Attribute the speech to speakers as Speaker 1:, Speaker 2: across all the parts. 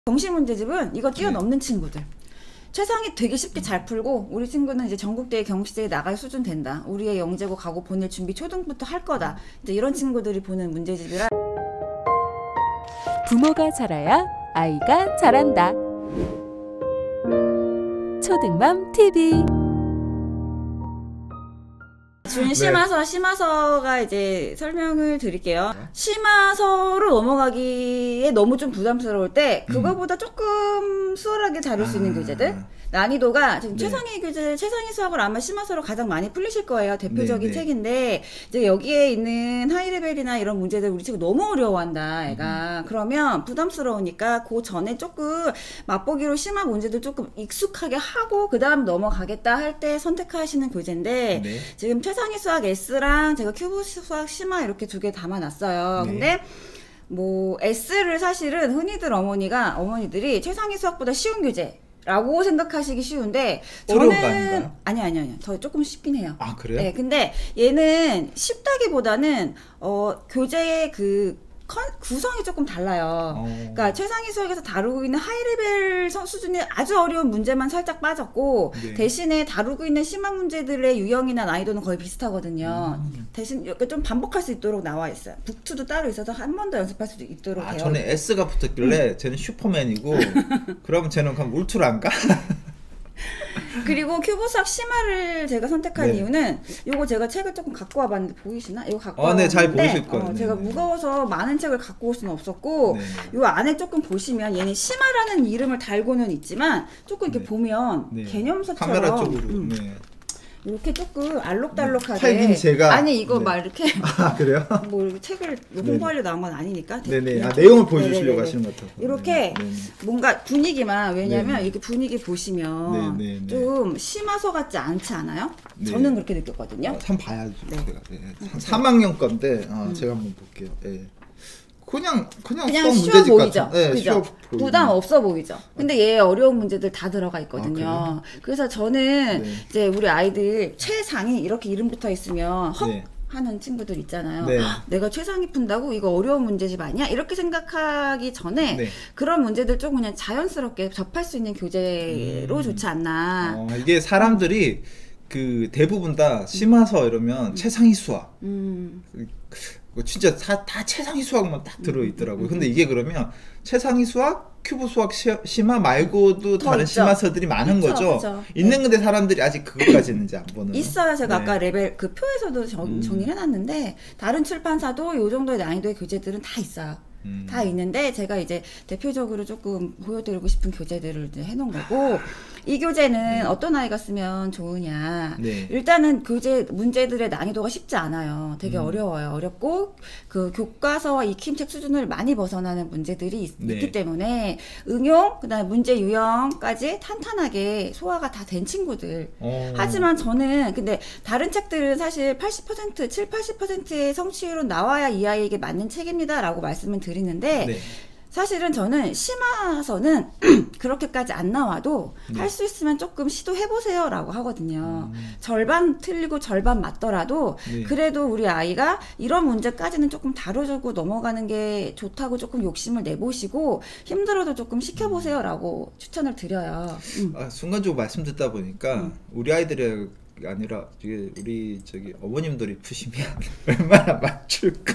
Speaker 1: 경시문제집은 이거 뛰어넘는 친구들. 최상위 되게 쉽게 잘 풀고 우리 친구는 이제 전국대회 경시대에 나갈 수준 된다. 우리의 영재고 가고 보낼 준비 초등부터 할 거다. 이제 이런 친구들이 보는 문제집이라.
Speaker 2: 부모가 잘해야 아이가 잘한다. 초등맘 TV.
Speaker 1: 심화서가 이제 설명을 드릴게요. 심화서로 넘어가기에 너무 좀 부담스러울 때 그거보다 조금 수월하게 다룰 수 있는 교재들. 난이도가 지금 최상위 교재, 최상위 수학을 아마 심화서로 가장 많이 풀리실 거예요. 대표적인 책인데 이제 여기에 있는 하이레벨이나 이런 문제들 우리 친구 너무 어려워한다 애가. 그러면 부담스러우니까 그 전에 조금 맛보기로 심화 문제들 조금 익숙하게 하고 그 다음 넘어가겠다 할 때 선택하시는 교재인데 지금 최상위 수학 S랑 제가 큐브 수학 심화 이렇게 두 개 담아놨어요. 근데 뭐 S를 사실은 흔히들 어머니들이 최상위 수학보다 쉬운 교재 라고 생각하시기 쉬운데 저는 아니요 더 조금 쉽긴 해요.
Speaker 3: 아 그래요?
Speaker 1: 네, 근데 얘는 쉽다기보다는 교재의 그 구성이 조금 달라요. 그러니까 최상위 수학에서 다루고 있는 하이레벨 수준의 아주 어려운 문제만 살짝 빠졌고 대신에 다루고 있는 심화 문제들의 유형이나 난이도는 거의 비슷하거든요. 대신 좀 반복할 수 있도록 나와 있어요. 북2도 따로 있어서 한 번 더 연습할 수 있도록 돼요.
Speaker 3: 저는 S가 붙었길래 쟤는 슈퍼맨이고 그럼 쟤는 그럼 울트라인가?
Speaker 1: 그리고 큐브 수학 심화를 제가 선택한 이유는 요거 제가 책을 조금 갖고 와봤는데 보이시나? 이거 갖고 와봤는데
Speaker 3: 잘 보이실 거예요.
Speaker 1: 제가 무거워서 많은 책을 갖고 올 수는 없었고 요 안에 조금 보시면 얘는 심화라는 이름을 달고는 있지만 조금 이렇게 보면 개념서처럼
Speaker 3: 카메라 쪽으로
Speaker 1: 이렇게 조금 알록달록하게
Speaker 3: 팔긴 제가
Speaker 1: 아니 이거 막 이렇게
Speaker 3: 그래요?
Speaker 1: 뭐 이렇게 책을 홍보하려고 나온 건 아니니까
Speaker 3: 내용을 보여주시려고 하시는 것 같아요.
Speaker 1: 이렇게 뭔가 분위기만 왜냐면 이렇게 분위기 보시면 좀 심화서 같지 않지 않아요? 저는 그렇게 느꼈거든요.
Speaker 3: 한번 봐야죠. 제가 3학년 건데 제가 한번 볼게요. 그냥
Speaker 1: 쉬워 보이죠?
Speaker 3: 그죠?
Speaker 1: 부담 없어 보이죠? 근데 얘 어려운 문제들 다 들어가 있거든요. 그래서 저는 이제 우리 아이들 최상위 이렇게 이름 붙어 있으면 헉 하는 친구들 있잖아요. 내가 최상위 푼다고 이거 어려운 문제집 아니야? 이렇게 생각하기 전에 그런 문제들 좀 그냥 자연스럽게 접할 수 있는 교재로 좋지 않나.
Speaker 3: 이게 사람들이 그 대부분 다 심화서 이러면 최상위 수학 진짜 다 최상위 수학만 딱 들어있더라고요. 근데 이게 그러면 최상위 수학, 큐브 수학 심화 말고도 다른 심화서들이 많은 거죠. 있는 건데 사람들이 아직 그것까지 있는지 안 보는.
Speaker 1: 있어요. 제가 아까 레벨 그 표에서도 정리를 해놨는데 다른 출판사도 요 정도의 난이도의 교재들은 다 있어요. 다 있는데 제가 이제 대표적으로 조금 보여드리고 싶은 교재들을 이제 해놓은 거고 이 교재는 어떤 아이가 쓰면 좋으냐 일단은 교재 문제들의 난이도가 쉽지 않아요. 되게 어려워요. 어렵고 그 교과서와 익힘책 수준을 많이 벗어나는 문제들이 있기 때문에 응용 그다음에 문제 유형까지 탄탄하게 소화가 다 된 친구들 하지만 저는 근데 다른 책들은 사실 80% 70-80%의 성취율은 나와야 이 아이에게 맞는 책입니다 라고 말씀을 드리는데 사실은 저는 심화서는 그렇게까지 안 나와도 할 수 있으면 조금 시도해보세요 라고 하거든요. 절반 틀리고 절반 맞더라도 그래도 우리 아이가 이런 문제까지는 조금 다뤄주고 넘어가는 게 좋다고 조금 욕심을 내보시고 힘들어도 조금 시켜보세요 라고 추천을 드려요.
Speaker 3: 순간적으로 말씀 듣다 보니까 우리 아이들이 아니라 우리 어머님들이 푸시면 얼마나 맞출까.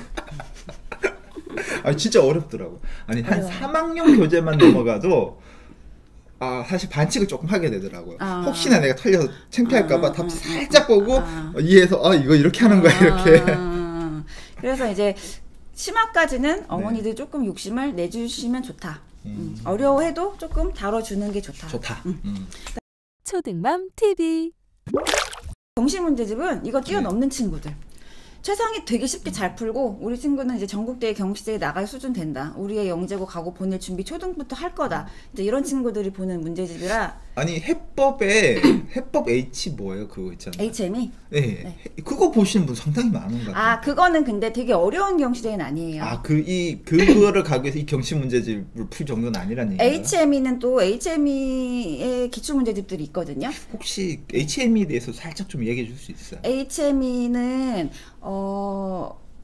Speaker 3: 진짜 어렵더라고. 한 3학년 교재만 넘어가도 사실 반칙을 조금 하게 되더라고요. 혹시나 내가 틀려서 창피할까봐 답 살짝 보고 이해해서 이거 이렇게 하는 거야 이렇게.
Speaker 1: 그래서 이제 심화까지는 어머니들 조금 욕심을 내주시면 좋다. 어려워해도 조금 다뤄주는 게 좋다.
Speaker 2: 초등맘 TV.
Speaker 1: 경시문제집은 이거 뛰어넘는 친구들. 최상위 되게 쉽게 잘 풀고 우리 친구는 이제 전국대회 경시대에 나갈 수준 된다. 우리의 영재고 가고 보낼 준비 초등부터 할 거다. 이제 이런 친구들이 보는 문제집이라.
Speaker 3: 해법 H 뭐예요? 그거 있잖아요.
Speaker 1: HM이?
Speaker 3: 네. 그거 보시는 분 상당히 많은 것 같아요.
Speaker 1: 그거는 근데 되게 어려운 경시대는 아니에요.
Speaker 3: 그거를 가기 위해서 이 경시 문제집을 풀 정도는 아니라는 얘기예요.
Speaker 1: HME는 또 HME의 기출 문제집들이 있거든요.
Speaker 3: 혹시 HME에 대해서 살짝 좀 얘기해 줄 수 있어요?
Speaker 1: HME는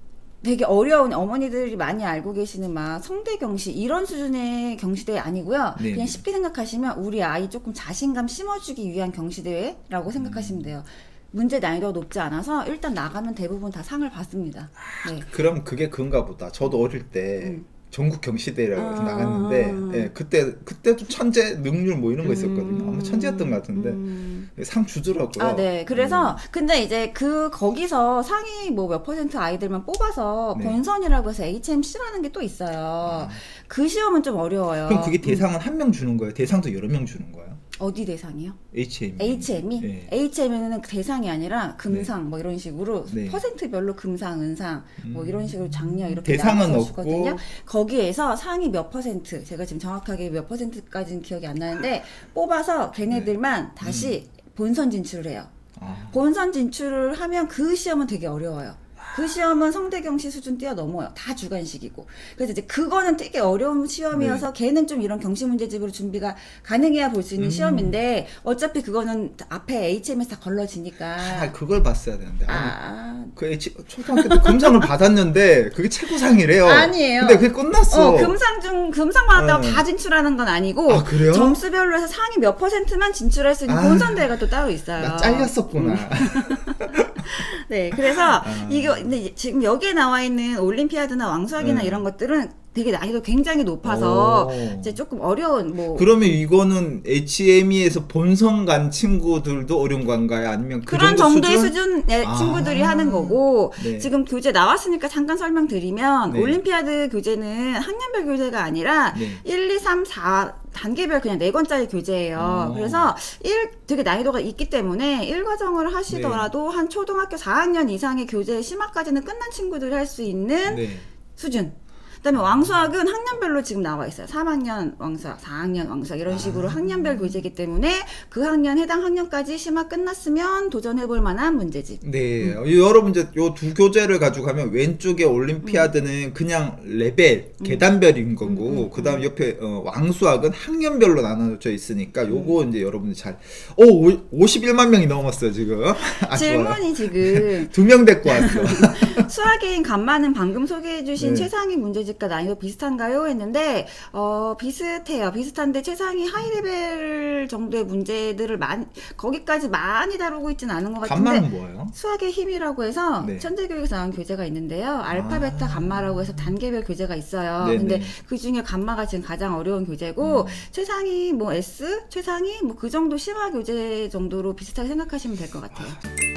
Speaker 1: 되게 어려운 어머니들이 많이 알고 계시는 막 성대 경시 이런 수준의 경시대회 아니고요.
Speaker 3: 네.
Speaker 1: 그냥 쉽게 생각하시면 우리 아이 조금 자신감 심어주기 위한 경시대회라고 생각하시면 돼요. 문제 난이도가 높지 않아서 일단 나가면 대부분 다 상을 받습니다. 네.
Speaker 3: 그럼 그게 그건가 보다. 저도 어릴 때 전국 경시대회라고 나갔는데 예, 그때도 천재 능률 뭐 이런 거 있었거든요. 아마 천재였던 것 같은데 상 주더라고요.
Speaker 1: 아, 네. 그래서 근데 이제 거기서 상위 뭐 몇 % 아이들만 뽑아서
Speaker 3: 네.
Speaker 1: 본선이라고 해서 HMC라는 게 또 있어요. 그 시험은 좀 어려워요.
Speaker 3: 그럼 그게 대상은 한 명 주는 거예요? 대상도 여러 명 주는 거예요?
Speaker 1: 어디 대상이요?
Speaker 3: HM.
Speaker 1: HM이?
Speaker 3: 네.
Speaker 1: HM에는 대상이 아니라 금상 뭐 이런 식으로
Speaker 3: 네.
Speaker 1: 퍼센트별로 금상, 은상 뭐 이런 식으로 장려 이렇게
Speaker 3: 대상은
Speaker 1: 나눠서
Speaker 3: 없고
Speaker 1: 주거든요. 거기에서 상위 몇 %, 제가 지금 정확하게 몇 %까지는 기억이 안 나는데 뽑아서 걔네들만 다시 본선 진출을 해요.
Speaker 3: 아.
Speaker 1: 본선 진출을 하면 그 시험은 되게 어려워요. 그 시험은 성대경시 수준 뛰어넘어요. 다 주관식이고. 그래서 이제 그거는 되게 어려운 시험이어서 걔는 좀 이런 경시 문제집으로 준비가 가능해야 볼 수 있는 시험인데 어차피 그거는 앞에 HM에서 다 걸러지니까.
Speaker 3: 아, 그걸 봤어야 되는데. 아니, 그 초등학교 때 금상을 받았는데 그게 최고상이래요.
Speaker 1: 아니에요.
Speaker 3: 근데 그게 끝났어.
Speaker 1: 금상 받았다고 다 진출하는 건 아니고.
Speaker 3: 아, 그래요?
Speaker 1: 점수별로 해서 상위 몇 %만 진출할 수 있는 본선대회가 또 따로 있어요.
Speaker 3: 나 잘렸었구나.
Speaker 1: 네, 그래서 근데 지금 여기에 나와 있는 올림피아드나 왕수학이나 이런 것들은 되게 난이도 굉장히 높아서 이제 조금 어려운 뭐
Speaker 3: 그러면 이거는 HME에서 본선 간 친구들도 어려운 건가요? 아니면 그
Speaker 1: 그런
Speaker 3: 정도
Speaker 1: 정도의 수준의 친구들이 하는 거고
Speaker 3: 네.
Speaker 1: 지금 교재 나왔으니까 잠깐 설명드리면
Speaker 3: 네.
Speaker 1: 올림피아드 교재는 학년별 교재가 아니라
Speaker 3: 네.
Speaker 1: 1, 2, 3, 4 단계별 그냥 4권짜리 교재예요. 그래서 되게 난이도가 있기 때문에 1과정을 하시더라도 한 초등학교 4학년 이상의 교재 심화까지는 끝난 친구들이 할 수 있는
Speaker 3: 네.
Speaker 1: 수준. 그다음에 왕수학은 학년별로 지금 나와 있어요. 3학년 왕수학, 4학년 왕수학 이런 식으로 학년별 교재이기 때문에 그 학년 해당 학년까지 심화 끝났으면 도전해볼 만한 문제집.
Speaker 3: 네, 여러분 이제 요 두 교재를 가지고 가면 왼쪽에 올림피아드는 그냥 레벨 계단별인 거고 그다음 옆에 왕수학은 학년별로 나눠져 있으니까 요거 이제 여러분들 잘 51만 명이 넘었어요 지금.
Speaker 1: 질문이 지금
Speaker 3: 2명 데리고 왔어.
Speaker 1: 수학인 간만은 방금 소개해주신
Speaker 3: 네.
Speaker 1: 최상위 문제집과 난이도 비슷한가요? 했는데 비슷해요. 비슷한데 최상위 하이 레벨 정도의 문제들을 거기까지 많이 다루고 있지는 않은 것 같은데
Speaker 3: 간만은 뭐예요?
Speaker 1: 수학의 힘이라고 해서
Speaker 3: 네.
Speaker 1: 천재교육에서 나온 교재가 있는데요. 알파, 베타, 감마라고 해서 단계별 교재가 있어요.
Speaker 3: 네네.
Speaker 1: 근데 그 중에 감마가 지금 가장 어려운 교재고 최상위 뭐 S, 최상위 뭐 그 정도 심화 교재 정도로 비슷하게 생각하시면 될 것 같아요.